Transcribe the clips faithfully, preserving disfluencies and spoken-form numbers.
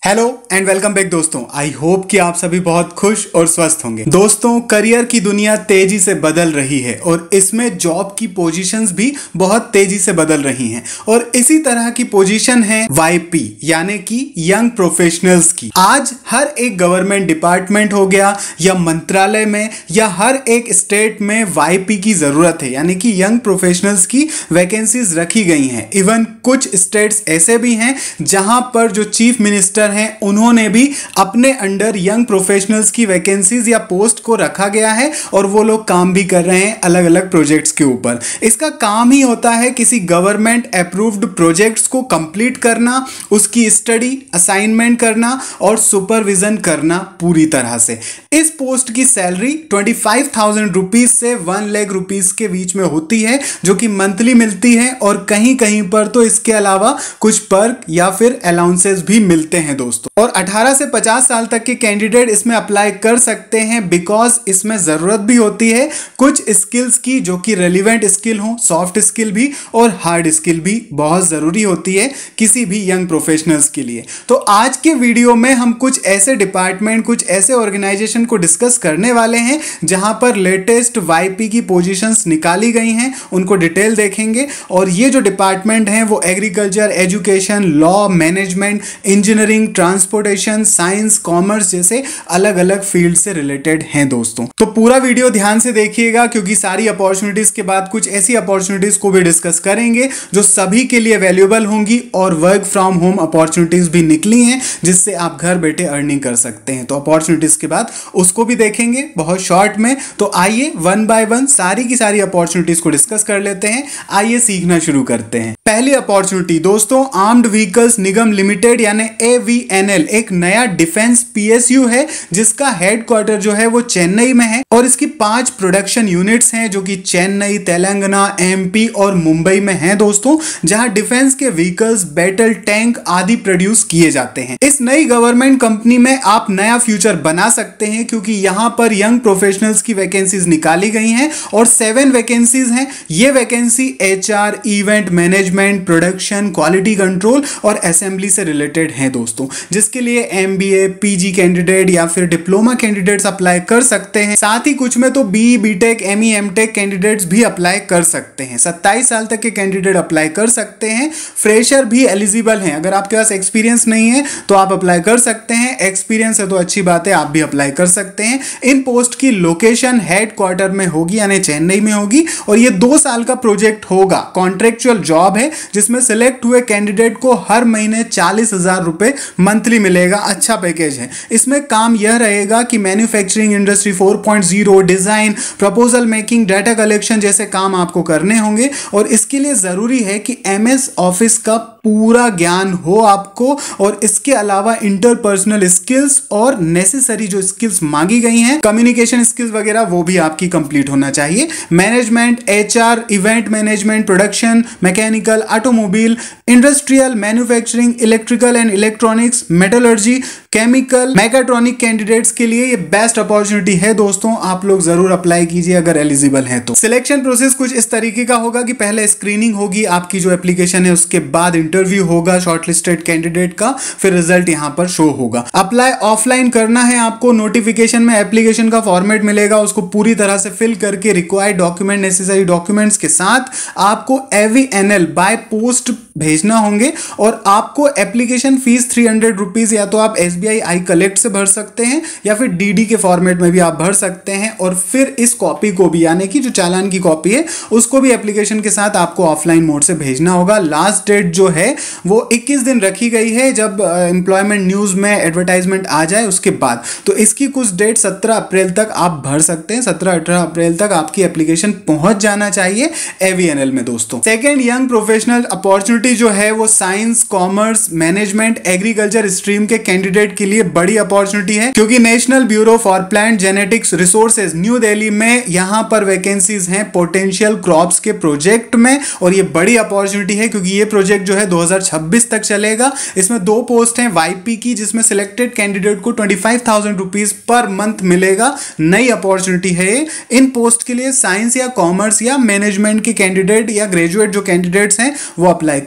Hello and welcome back दोस्तों। I hope कि आप सभी बहुत खुश और स्वस्थ होंगे। दोस्तों, करियर की दुनिया तेजी से बदल रही है और इसमें जॉब की पोजीशंस भी बहुत तेजी से बदल रही हैं और इसी तरह की पोजीशन है वाईपी यानी कि यंग प्रोफेशनल्स की। आज हर एक गवर्नमेंट डिपार्टमेंट हो गया या मंत्रालय में या हर एक स्टेट में वाईपी की जरूरत है यानी कि यंग प्रोफेशनल्स की वैकेंसीज रखी गई हैं। इवन कुछ स्टेट्स ऐसे भी हैं जहां पर जो चीफ मिनिस्टर हैं उन्होंने भी अपने अंडर यंग प्रोफेशनल्स की वैकेंसीज या पोस्ट को रखा गया है और वो लोग काम भी कर रहे हैं अलग अलग प्रोजेक्ट्स के ऊपर। इसका काम ही होता है किसी गवर्नमेंट अप्रूव्ड प्रोजेक्ट्स को कंप्लीट करना, उसकी स्टडी असाइनमेंट करना और सुपरविजन करना पूरी तरह से। इस पोस्ट की salary twenty five thousand rupees से वन लाख रुपीज के बीच में होती है जो कि मंथली मिलती है और कहीं कहीं पर तो इसके अलावा कुछ पर्क या फिर अलाउंसेस भी मिलते हैं दोस्तों। और अठारह से पचास साल तक के कैंडिडेट इसमें अप्लाई कर सकते हैं बिकॉज इसमें जरूरत भी होती है कुछ स्किल्स की जो कि रेलिवेंट स्किल हो, सॉफ्ट स्किल भी और हार्ड स्किल भी बहुत जरूरी होती है किसी भी यंग प्रोफेशनल्स के लिए। तो आज के वीडियो में हम कुछ ऐसे डिपार्टमेंट, कुछ ऐसे ऑर्गेनाइजेशन को डिस्कस करने वाले हैं जहां पर लेटेस्ट वाईपी की पोजीशंस निकाली गई हैं, उनको डिटेल देखेंगे। और ये जो डिपार्टमेंट हैं वो agriculture, education, law, management, engineering, transportation, science, commerce जैसे अलग अलग फील्ड से रिलेटेड हैं दोस्तों। तो पूरा वीडियो ध्यान से देखिएगा क्योंकि सारी अपॉर्चुनिटीज के बाद कुछ ऐसी अपॉर्चुनिटीज को भी डिस्कस करेंगे जो सभी के लिए वैल्यूएबल होंगी और वर्क फ्रॉम होम अपॉर्चुनिटीज भी निकली हैं जिससे आप घर बैठे अर्निंग कर सकते हैं। तो अपॉर्चुनिटीज के बाद उसको भी देखेंगे बहुत शॉर्ट में। तो आइए वन बाय वन सारी की सारी अपॉर्चुनिटीज को डिस्कस कर लेते हैं। आइए सीखना शुरू करते हैं। पहली अपॉर्चुनिटी दोस्तों, आर्म्ड व्हीकल्स निगम लिमिटेड यानी ए वी एन एल एक नया डिफेंस पी एस यू है जिसका हेडक्वार्टर जो है वो चेन्नई में है और इसकी पांच प्रोडक्शन यूनिट्स हैं जो कि चेन्नई, तेलंगाना, एम पी और मुंबई में हैं दोस्तों, जहां डिफेंस के व्हीकल्स, बैटल टैंक आदि प्रोड्यूस किए जाते हैं। इस नई गवर्नमेंट कंपनी में आप नया फ्यूचर बना सकते हैं क्योंकि यहां पर यंग प्रोफेशनल्स की वैकेंसीज निकाली गई हैं और सेवन वैकेंसीज हैं। ये vacancy H R, event management, production, quality control और असेंबली से रिलेटेड हैं दोस्तों, जिसके लिए M B A, P G candidate या फिर डिप्लोमा कैंडिडेट्स अप्लाई कर सकते हैं। साथ ही कुछ में तो B, B tech, M E, M tech candidates भी अप्लाई कर सकते हैं। सत्ताईस साल तक के कैंडिडेट अप्लाई कर सकते हैं। फ्रेशर भी एलिजिबल हैं। अगर आपके पास एक्सपीरियंस नहीं है तो आप अप्लाई कर सकते हैं, एक्सपीरियंस है तो अच्छी बात है, आप भी अप्लाई कर सकते हैं। इन पोस्ट की लोकेशन हेडक्वार्टर में होगी यानी चेन्नई में होगी और ये दो साल का प्रोजेक्ट होगा। कॉन्ट्रेक्चुअल जॉब है जिसमें सिलेक्ट हुए कैंडिडेट को हर महीने चालीस हजार रुपए मंथली मिलेगा। अच्छा पैकेज है। इसमें काम यह रहेगा कि manufacturing industry four point zero, design, proposal making, data collection जैसे काम आपको करने होंगे और इसके लिए जरूरी है कि एम एस ऑफिस का पूरा ज्ञान हो आपको और इसके अलावा इंटरपर्सनल स्किल्स और नेसेसरी जो स्किल्स मांगी गई हैं, कम्युनिकेशन स्किल्स वगैरह, वो भी आपकी कंप्लीट होना चाहिए। Management, H R, event management, production, mechanical, automobile, industrial, manufacturing, electrical and electronics, metallurgy, chemical, mechatronic candidates के लिए ये बेस्ट अपॉर्चुनिटी है दोस्तों। आप लोग जरूर अप्लाई कीजिए अगर एलिजिबल हैं तो। सिलेक्शन प्रोसेस कुछ इस तरीके का होगा कि पहले स्क्रीनिंग होगी आपकी जो एप्लीकेशन है, उसके बाद इंटरव्यू होगा शॉर्टलिस्टेड कैंडिडेट का, फिर रिजल्ट यहां पर शो होगा। अप्लाई ऑफलाइन करना है आपको। नोटिफिकेशन में एप्लीकेशन का फॉर्मेट मिलेगा, उसको पूरी तरह से फिल करके रिक्वायर्ड डॉक्यूमेंट, नेसेसरी डॉक्यूमेंट्स के साथ आपको A V N L by post भेजना होंगे और आपको application fees three hundred rupees या तो आप S B I I collect से भर सकते हैं या फिर डी डी के फॉर्मेट में भी आप भर सकते हैं और फिर इस कॉपी को भी यानी कि जो चालान की कॉपी है उसको भी एप्लीकेशन के साथ आपको ऑफलाइन मोड से भेजना होगा। लास्ट डेट जो है वो इक्कीस दिन रखी गई है जब एम्प्लॉयमेंट न्यूज में एडवर्टाइजमेंट आ जाए उसके बाद। तो इसकी कुछ डेट सत्रह अप्रैल तक आप भर सकते हैं। सत्रह अठारह अप्रैल तक आपकी एप्लीकेशन पहुंच जाना चाहिए ए वी एन एल में दोस्तों। सेकेंड यंग प्रोफेशनल अपॉर्चुनिटी जो है वो science, commerce, management, agriculture stream के कैंडिडेट के लिए बड़ी अपॉर्चुनिटी है क्योंकि national bureau for plant genetics resources new Delhi में यहां पर वैकेंसीज हैं पोटेंशियल क्रॉप्स के प्रोजेक्ट में और ये बड़ी अपॉर्चुनिटी है क्योंकि ये प्रोजेक्ट जो है दो हज़ार छब्बीस तक चलेगा। इसमें दो पोस्ट हैं वाईपी की जिसमें सिलेक्टेड कैंडिडेट को twenty five thousand rupees per month मिलेगा। नई अपॉर्चुनिटी है। इन पोस्ट के लिए साइंस या कॉमर्स या मैनेजमेंट के कैंडिडेट या ग्रेजुएट जो कैंडिडेट्स हैं वो अप्लाई कर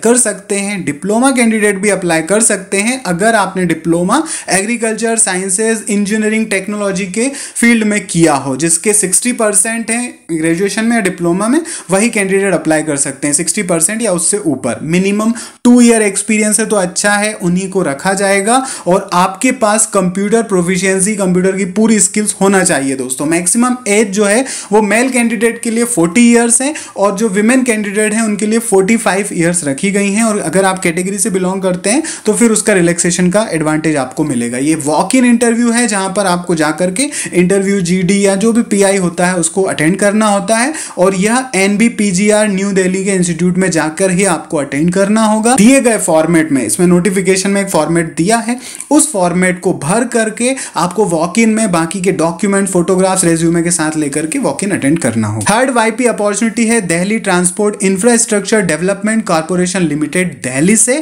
कर सकते हैं, डिप्लोमा कैंडिडेट भी अप्लाई कर सकते हैं अगर आपने diploma agriculture sciences engineering technology के फील्ड में किया हो, जिसके साठ परसेंट है ग्रेजुएशन में या डिप्लोमा में, वही कैंडिडेट अप्लाई कर सकते हैं। साठ परसेंट या उससे ऊपर, मिनिमम टू ईयर एक्सपीरियंस है तो अच्छा है, उन्हीं को रखा जाएगा। और आपके पास कंप्यूटर प्रोफिशिएंसी, कंप्यूटर की पूरी स्किल्स होना चाहिए दोस्तों। मैक्सिमम एज जो है वो मेल कैंडिडेट के लिए चालीस इयर्स है और जो विमेन कैंडिडेट हैं उनके लिए पैंतालीस इयर्स रखी गई हैं। और अगर आप कैटेगरी से बिलोंग करते हैं तो फिर उसका रिलैक्सेशन का एडवांटेज आपको मिलेगा। ये वॉक इन इंटरव्यू है जहां पर आपको जाकर के इंटरव्यू जीडी या जो भी पीआई होता है उसको अटेंड करना होता है और यह एनबीपीजीआर न्यू दिल्ली के इंस्टीट्यूट में जाकर ही आपको अटेंड करना होगा। दिए गए फॉर्मेट में, इसमें नोटिफिकेशन में एक फॉर्मेट दिया है, उस फॉर्मेट को भर करके आपको वॉक इन में बाकी के डॉक्यूमेंट, फोटोग्राफ्स, रेज्यूमे के साथ लेकर के वॉक इन अटेंड करना होगा। थर्ड वाईपी अपॉर्चुनिटी है Delhi transport infrastructure development corporation limited Delhi से।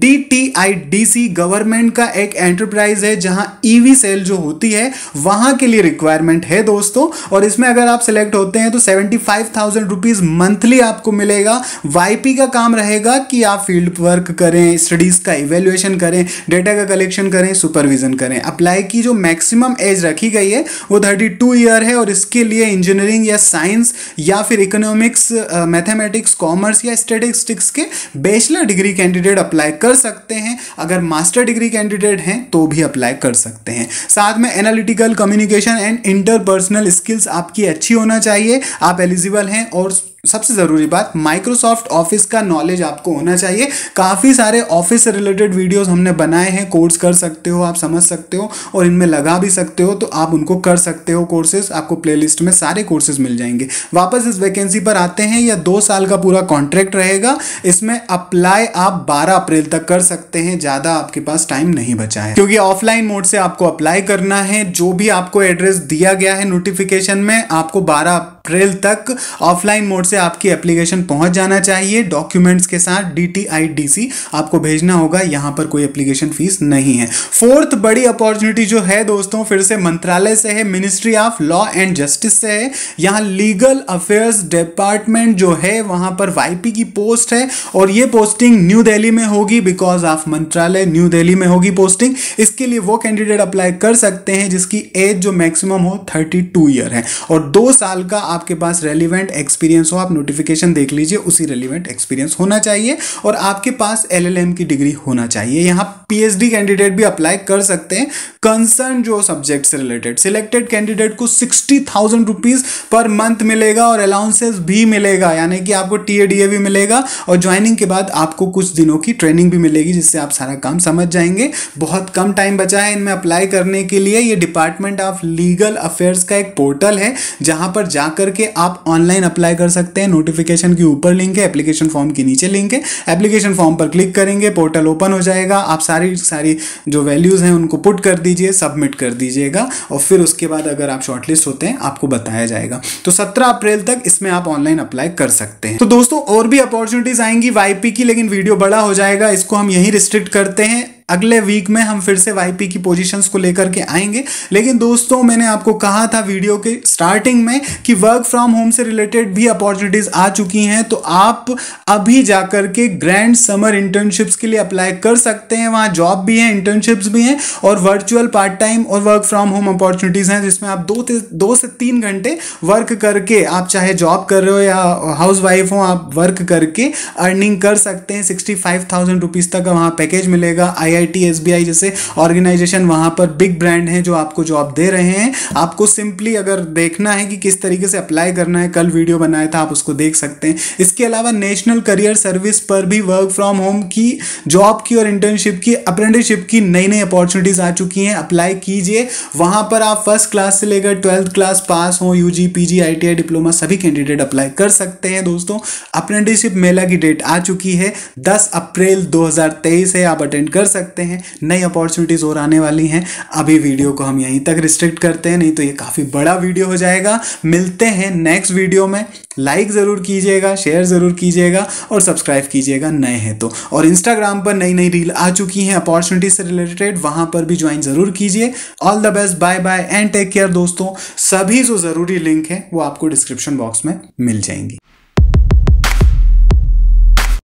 डीटीआईडीसी गवर्नमेंट का एक एंटरप्राइज है जहां ईवी सेल जो होती है वहां के लिए रिक्वायरमेंट है दोस्तों। और इसमें अगर आप सिलेक्ट होते हैं तो seventy five thousand rupees monthly आपको मिलेगा। वाईपी का काम रहेगा कि आप फील्ड वर्क करें, स्टडीज का इवेल्युएशन करें, डेटा का कलेक्शन करें, सुपरविजन करें। अप्लाई की जो मैक्सिमम एज रखी गई है वो थर्टी टू ईयर है और इसके लिए इंजीनियरिंग या साइंस या फिर इकोनॉमिक्स, मैथमेटिक्स, कॉमर्स या स्टैटिस्टिक्स के बैचलर डिग्री कैंडिडेट अप्लाई कर सकते हैं। अगर मास्टर डिग्री कैंडिडेट हैं तो भी अप्लाई कर सकते हैं। साथ में analytical, communication and interpersonal skills आपकी अच्छी होना चाहिए, आप एलिजिबल हैं। और सबसे ज़रूरी बात, माइक्रोसॉफ्ट ऑफिस का नॉलेज आपको होना चाहिए। काफ़ी सारे ऑफिस से रिलेटेड वीडियोस हमने बनाए हैं, कोर्स कर सकते हो, आप समझ सकते हो और इनमें लगा भी सकते हो, तो आप उनको कर सकते हो कोर्सेज। आपको प्लेलिस्ट में सारे कोर्सेज मिल जाएंगे। वापस इस वैकेंसी पर आते हैं। यह दो साल का पूरा कॉन्ट्रैक्ट रहेगा। इसमें अप्लाई आप बारह अप्रैल तक कर सकते हैं, ज़्यादा आपके पास टाइम नहीं बचा है क्योंकि ऑफलाइन मोड से आपको अप्लाई करना है। जो भी आपको एड्रेस दिया गया है नोटिफिकेशन में, आपको बारह अप्रैल तक ऑफलाइन मोड से आपकी एप्लीकेशन पहुंच जाना चाहिए डॉक्यूमेंट्स के साथ। डीटीआईडीसी आपको भेजना होगा, यहां पर कोई एप्लीकेशन फीस नहीं है। फोर्थ बड़ी अपॉर्चुनिटी जो है दोस्तों, फिर से मंत्रालय से है, ministry of law and justice से है। यहां लीगल अफेयर्स डिपार्टमेंट जो है वहां पर वाईपी की पोस्ट है और ये पोस्टिंग न्यू दिल्ली में होगी, बिकॉज ऑफ मंत्रालय न्यू दिल्ली में होगी पोस्टिंग। इसके लिए वो कैंडिडेट अप्लाई कर सकते हैं जिसकी एज जो मैक्सिमम हो थर्टी टू ईयर है और दो साल का आपके पास रेलिवेंट एक्सपीरियंस हो। आप नोटिफिकेशन देख लीजिए, उसी रेलिवेंट एक्सपीरियंस होना चाहिए और आपके पास एलएलएम की डिग्री होना चाहिए। यहां पीएचडी कैंडिडेट भी अप्लाई कर सकते हैं कंसर्न जो सब्जेक्ट से रिलेटेड। सिलेक्टेड कैंडिडेट को sixty thousand rupees per month मिलेगा और अलाउंसेस भी मिलेगा, यानी कि आपको टीएडीए भी मिलेगा और ज्वाइनिंग के बाद आपको कुछ दिनों की ट्रेनिंग भी मिलेगी जिससे आप सारा काम समझ जाएंगे। बहुत कम टाइम बचा है इनमें अप्लाई करने के लिए। ये डिपार्टमेंट ऑफ लीगल अफेयर्स का एक पोर्टल है जहां पर जाकर के आप ऑनलाइन अप्लाई कर सकते हैं। नोटिफिकेशन के ऊपर लिंक है, एप्लीकेशन फॉर्म के नीचे लिंक है। एप्लीकेशन फॉर्म पर क्लिक करेंगे, पोर्टल ओपन हो जाएगा। आप सारी सारी जो वैल्यूज हैं उनको पुट कर दीजिए, सबमिट कर दीजिएगा और फिर उसके बाद अगर आप शॉर्टलिस्ट होते हैं आपको बताया जाएगा। तो सत्रह अप्रैल तक इसमें आप ऑनलाइन अप्लाई कर सकते हैं। तो दोस्तों और भी अपॉर्चुनिटीज आएंगी वाईपी की, लेकिन वीडियो बड़ा हो जाएगा, इसको हम यहीं रिस्ट्रिक्ट करते हैं। अगले वीक में हम फिर से वाईपी की पोजीशंस को लेकर के आएंगे। लेकिन दोस्तों मैंने आपको कहा था वीडियो के स्टार्टिंग में कि वर्क फ्रॉम होम से रिलेटेड भी अपॉर्चुनिटीज आ चुकी हैं, तो आप अभी जाकर के ग्रैंड समर इंटर्नशिप्स के लिए अप्लाई कर सकते हैं। वहाँ जॉब भी है, इंटर्नशिप्स भी हैं और वर्चुअल पार्ट टाइम और वर्क फ्रॉम होम अपॉर्चुनिटीज हैं जिसमें आप दो दो से तीन घंटे वर्क करके, आप चाहे जॉब कर रहे हो या हाउस वाइफ हो, आप वर्क करके अर्निंग कर सकते हैं। सिक्सटी फाइव थाउजेंड रुपीज तक वहाँ पैकेज मिलेगा। I I T, S B I जैसे ऑर्गेनाइजेशन वहां पर बिग ब्रांड हैं जो आपको जॉब दे रहे हैं। आपको सिंपली अगर देखना है कि किस तरीके से अप्लाई करना है, कल वीडियो बनाया था, आप उसको देख सकते हैं। इसके अलावा नेशनल करियर सर्विस पर भी वर्क फ्रॉम होम की, जॉब की और इंटर्नशिप की, अप्रेंटिसशिप की नई नई अपॉर्चुनिटीज आ चुकी हैं। अप्लाई कीजिए। वहां पर आप फर्स्ट क्लास से लेकर ट्वेल्थ क्लास पास हो, यूजी, पीजी, आईटीआई, डिप्लोमा सभी कैंडिडेट अप्लाई कर सकते हैं। दोस्तों अप्रेंटिसशिप मेला की डेट आ चुकी है, दस अप्रैल दो हजार तेईस है, आप अटेंड कर सकते हैं। नई अपॉर्चुनिटीज और आने वाली हैं। अभी वीडियो को हम यहीं तक रिस्ट्रिक्ट करते हैं, नहीं तो ये काफी बड़ा वीडियो हो जाएगा। मिलते हैं नेक्स्ट वीडियो में। लाइक जरूर कीजिएगा, शेयर जरूर कीजिएगा और सब्सक्राइब कीजिएगा नए हैं तो। और इंस्टाग्राम पर नई नई रील आ चुकी हैं अपॉर्चुनिटी से रिलेटेड, वहां पर भी ज्वाइन जरूर कीजिए। All the best, bye bye and take care दोस्तों। सभी जो जरूरी लिंक है वो आपको डिस्क्रिप्शन बॉक्स में मिल जाएंगी।